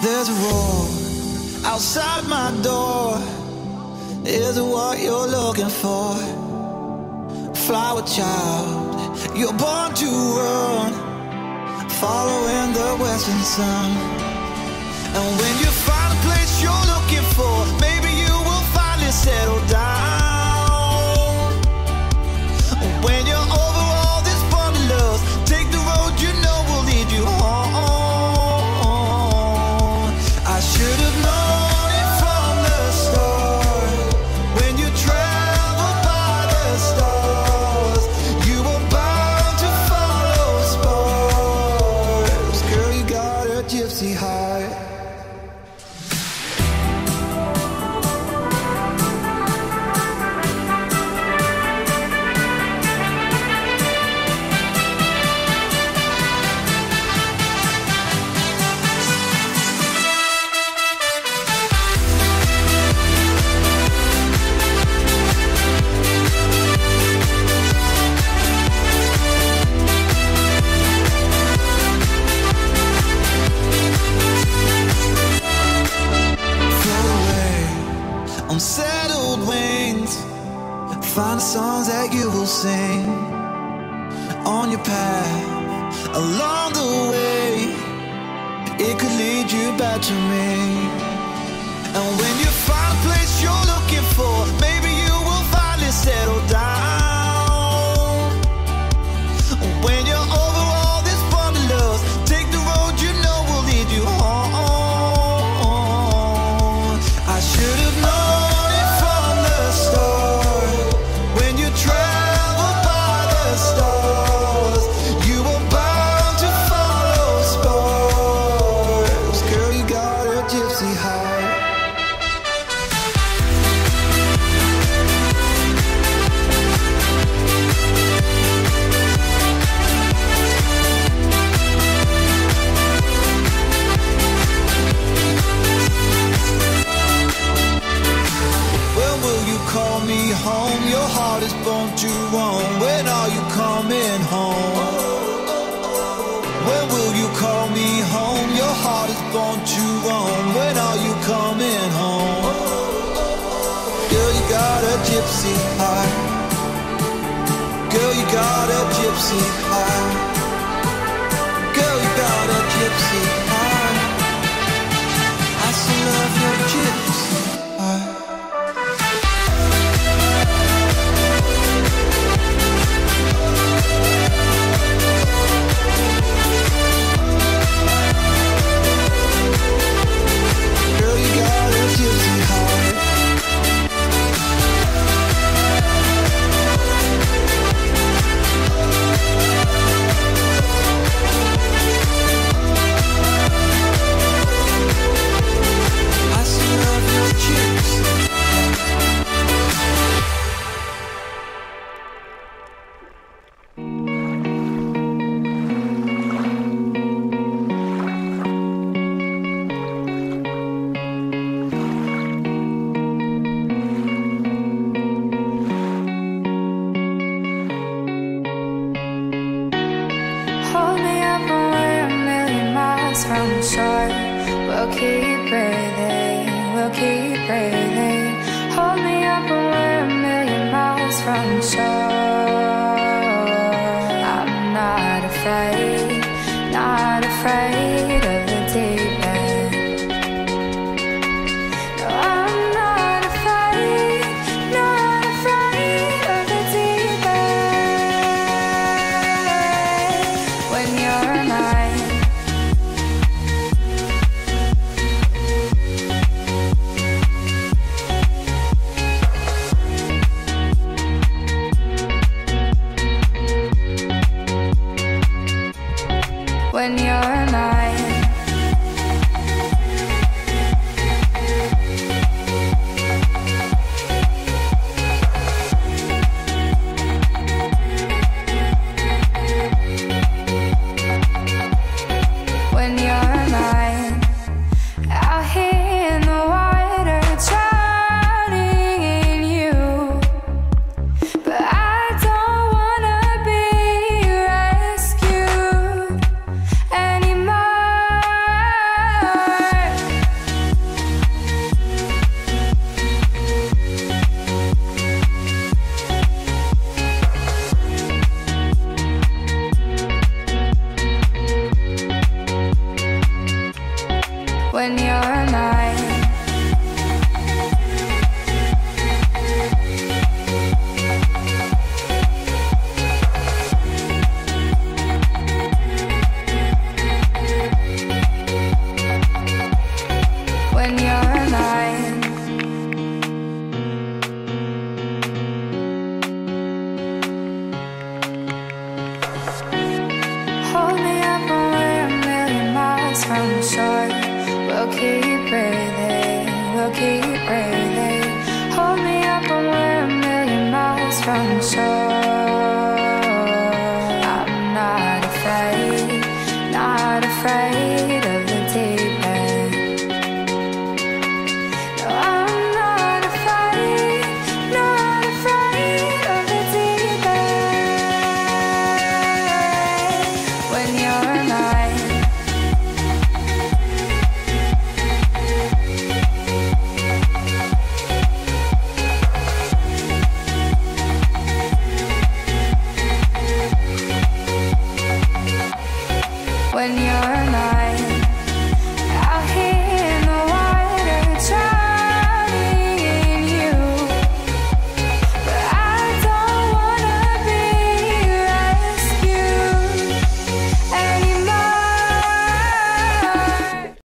There's a roar outside my door. Is it what you're looking for? Flower child, you're born to run, following the western sun. And when you find a place you're looking for, maybe you will finally settle down. When you're over all this wanderlust, take the road you know will lead you home. I should have known it from the start. When you travel by the stars, you were bound to follow stars. Girl, you got a gypsy heart. Unsettled wings, find the songs that you will sing on your path along the way. It could lead you back to me. And when you find a place you're looking for, maybe you will finally settle down. When you're over all this wanderlust, take the road you know will lead you home. I should have known travel by the stars, you were bound to follow stars. Girl, you got a gypsy heart. When will you call me home? Your heart is born to roam. When are you coming home? When will you call me home? Your heart is born to roam. When are you coming home? Girl, you got a gypsy heart. Girl, you got a gypsy heart. Girl, you got a gypsy heart. I still love your gypsy heart. When you're